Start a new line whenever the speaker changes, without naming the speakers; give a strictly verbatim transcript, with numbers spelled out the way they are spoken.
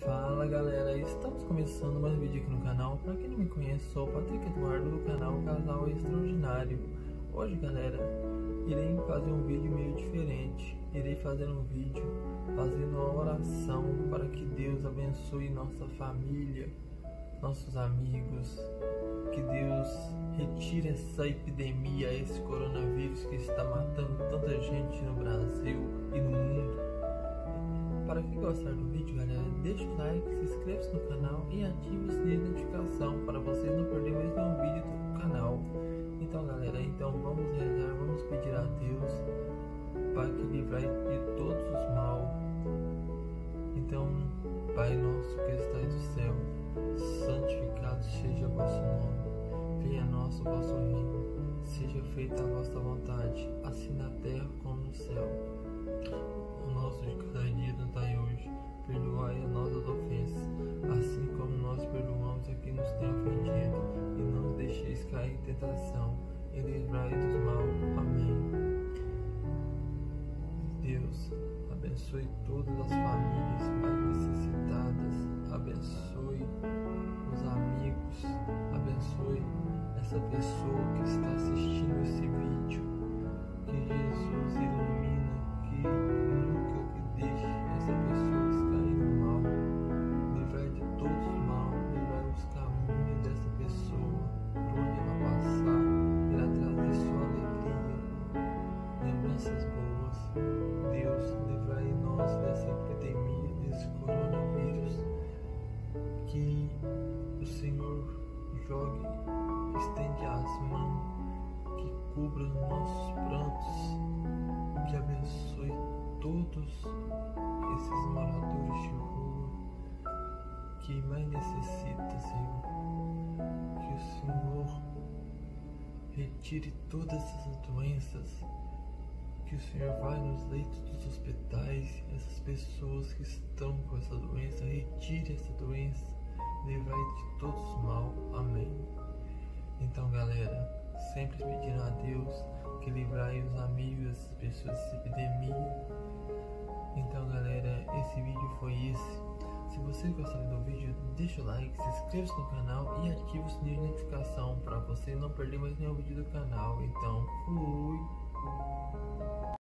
Fala galera, estamos começando mais um vídeo aqui no canal. Para quem não me conhece, sou o Patrick Eduardo do canal Casal Extraordinário. Hoje galera, irei fazer um vídeo meio diferente. Irei fazer um vídeo fazendo uma oração para que Deus abençoe nossa família, nossos amigos. Que Deus retire essa epidemia, esse coronavírus que está matando tanta gente no Brasil e no mundo. Para quem gostar do vídeo, galera, deixa o like, se inscreva no canal e ative o sininho de notificação para vocês não perderem mais nenhum vídeo do canal. Então galera, então vamos rezar, vamos pedir a Deus para que livrar de todos os mal. Então, Pai nosso que estais no céu, santificado seja o vosso nome, venha a nós o vosso reino, seja feita a vossa vontade, assim na terra como no céu. O nosso de cada dia nos dai hoje, perdoai as nossas ofensas, assim como nós perdoamos a quem nos tem ofendido, e não nos deixeis cair em tentação, e livrai dos mal. Amém. Deus, abençoe todas as famílias mais necessitadas, abençoe os amigos, abençoe essa pessoa que está assistindo esse vídeo, que Jesus ilumina, que nunca que deixe essa pessoa cair no mal, livrar de todos os mal, livrar os caminhos dessa pessoa, por onde ela passar, ela trazer sua alegria, lembranças boas. Deus, livrai nós dessa epidemia, desse coronavírus, que o Senhor jogue, estende as mãos, que cubra os nossos prantos, que abençoe todos esses moradores de rua que mais necessitam, Senhor. Que o Senhor retire todas essas doenças, que o Senhor vá nos leitos dos hospitais, essas pessoas que estão com essa doença, retire essa doença, livrai de todos os mal. Amém. Então galera, sempre pedindo a Deus que livrai os amigos dessas pessoas dessa epidemia. Então galera, esse vídeo foi esse. Se vocês gostaram do vídeo, deixa o like, se inscreva no canal e ative o sininho de notificação para você não perder mais nenhum vídeo do canal. Então, fui!